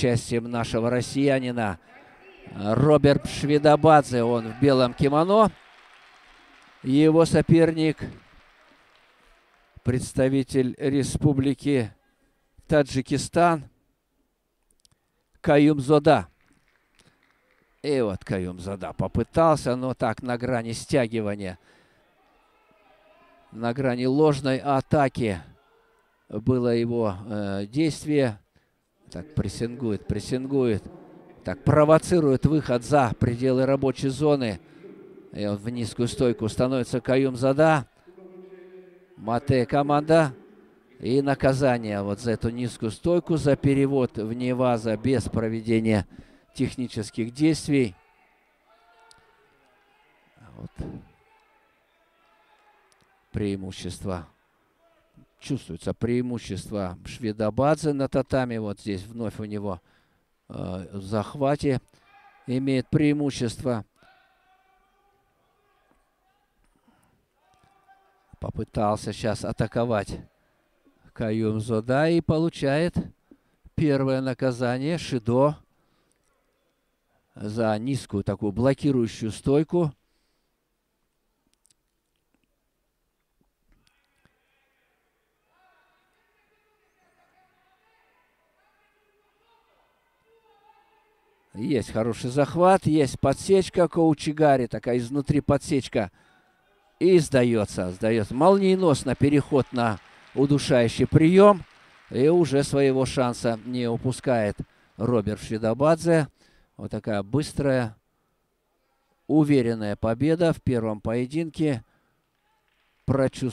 участием нашего россиянина Роберт Шведобадзе. Он в белом кимоно. Его соперник — представитель Республики Таджикистан Каюмзода. И вот Каюмзода попытался, но так на грани стягивания, на грани ложной атаки было его действие. Так, прессингует. Так, провоцирует выход за пределы рабочей зоны. И в низкую стойку становится Каюмзода. Мате команда. И наказание вот за эту низкую стойку, за перевод вне ваза без проведения технических действий. Вот. Преимущество. Чувствуется преимущество Шведобадзе на татами. Вот здесь вновь у него в захвате имеет преимущество. Попытался сейчас атаковать Каюмзода и получает первое наказание. Шидо за низкую такую блокирующую стойку. Есть хороший захват, есть подсечка Коучигари, такая изнутри подсечка. И сдается. Молниеносно переход на удушающий прием. И уже своего шанса не упускает Роберт Шведобадзе. Вот такая быстрая, уверенная победа в первом поединке.